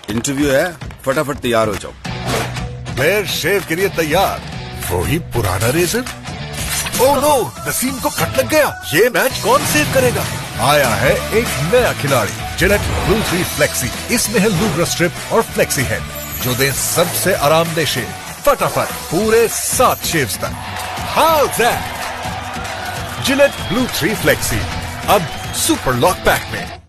Interview है, फटाफट तैयार हो जाओ। प्लेयर शेव के लिए तैयार। वही पुराना रेजर। ओह नो, नसीम को कट लग गया। ये मैच कौन सेव करेगा? आया है एक नया खिलाड़ी, जिलेट ब्लू 3 फ्लेक्सी। इसमें है लूब्रा स्ट्रिप और फ्लेक्सी हेड, जो दे सबसे आरामदेह शेव, फटाफट पूरे 7 शेव्स तक। How that? Gillette blue 3 flexi अब सुपर लॉक पैक में।